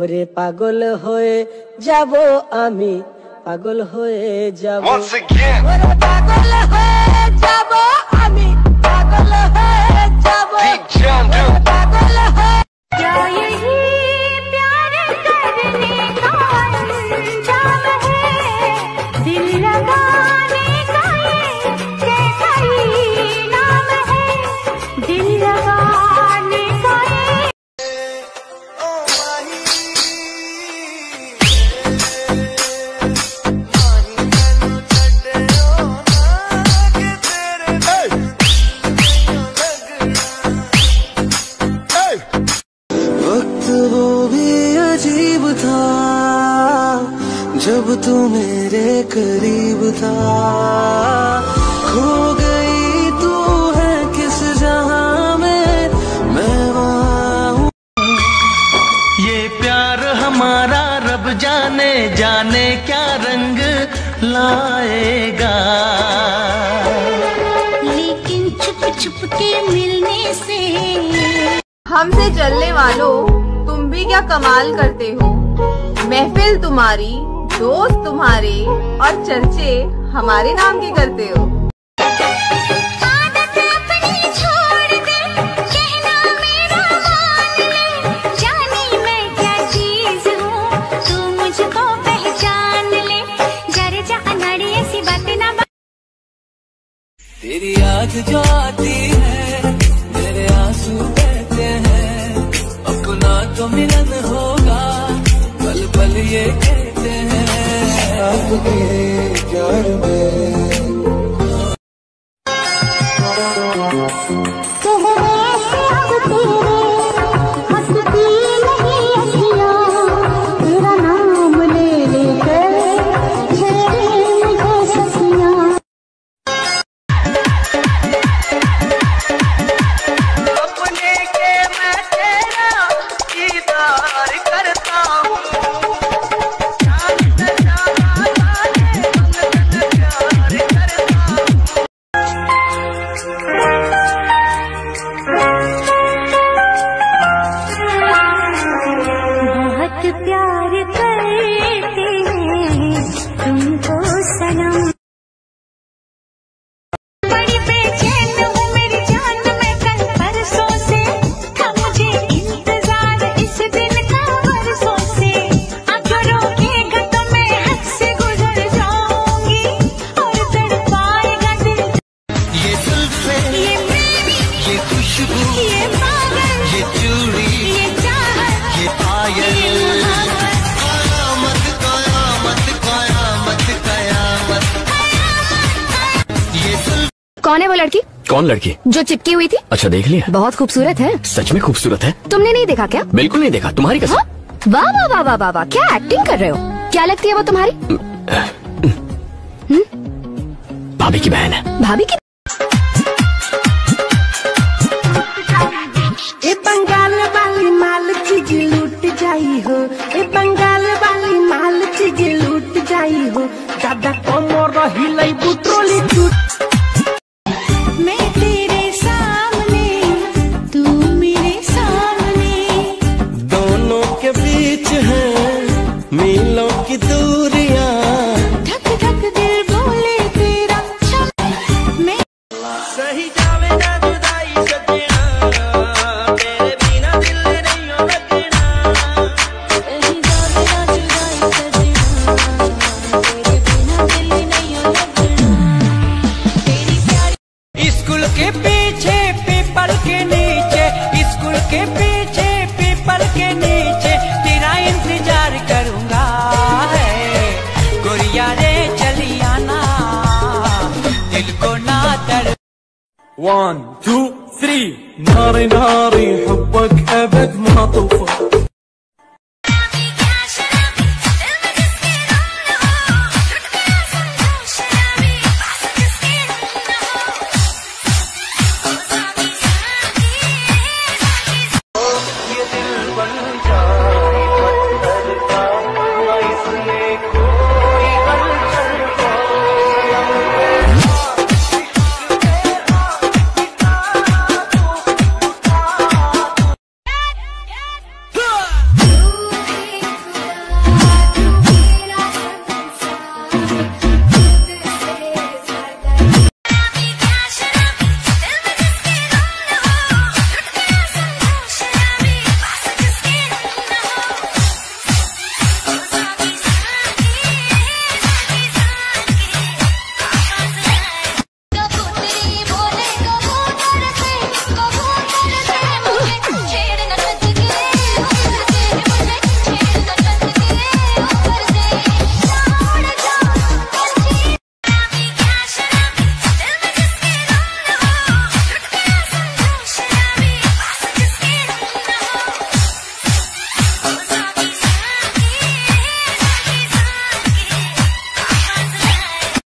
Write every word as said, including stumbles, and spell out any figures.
ওরে পাগল হয়ে যাবো আমি, পাগল হয়ে যাবো, ওরে পাগল হয়ে যাবো আমি, পাগল হয়ে যাবো, ওরে পাগল হয়ে। क्या यही प्यार करने का अंजाम है, दिल लगाने का ये कैसा ही नाम है, दिल लगाने का ये। वक्त वो भी अजीब था जब तू मेरे करीब था, खो गई तू है किस जहां में, मैं वहां हूँ। ये प्यार हमारा रब जाने जाने क्या रंग लाएगा, लेकिन छुप छुप के मिलने से। हमसे चलने वालों, तुम भी क्या कमाल करते हो। महफिल तुम्हारी, दोस्त तुम्हारे और चर्चे हमारे नाम के करते हो। आदत अपनी छोड़ दे, कहना मेरा मान ले, जानी मैं क्या चीज हूँ, तू मुझको पहचान ले, जरे जा अनाड़ी ऐसी बातें ना। तेरी याद जो आती है मेरे आंसू बहते हैं, अपना तो मिलन होगा पल पल ये कहते हैं, आपके प्यार में। प्यार करते हैं तुमको सनम, बड़ी बेचैन हूँ मेरी जान मैं कल परसों से, था मुझे इंतजार इस दिन का बरसों से, अगर रोकेगा तो मैं हद से गुजर जाऊंगी और तड़पाएगा दिल। ये जुल्फे, ये मेरी, ये खुशबू, ये पागल, ये चूड़ी, ये चाहत, ये पायल, कौन है वो लड़की? कौन लड़की? जो चिपकी हुई थी। अच्छा देख लिया। बहुत खूबसूरत है। सच में खूबसूरत है। तुमने नहीं देखा क्या? बिल्कुल नहीं देखा, तुम्हारी कसम। हाँ? वाह वाह वाह वाह वाह वाह, क्या एक्टिंग कर रहे हो। क्या लगती है वो तुम्हारी? भाभी की बहन है। भाभी की? ए बंगाल वाली माल चीज लूट जाई हो, ए बंगाल वाली माल चीज लूट जाई हो, दादा कमर हिलाई बुट्रोली टूट। मैं तेरे सामने, तू मेरे सामने, दोनों के बीच है मीलों की दूरियां, धक धक दिल बोले तेरा छम। मैं सही जावे ना जुदाई सजना, तेरे बिना दिल नहीं हो लगना, सही जावे ना जुदाई सजना, तेरे बिना दिल नहीं हो लगना, तेरी प्यारी। स्कूल के पीछे पीपल के नीचे, स्कूल के पीछे पीपल के नीचे तेरा इंतजार करूंगा, है गोरिया रे चली आना, दिल को ना तड़। One two three. ناري ناري حبك أبد ما طفى،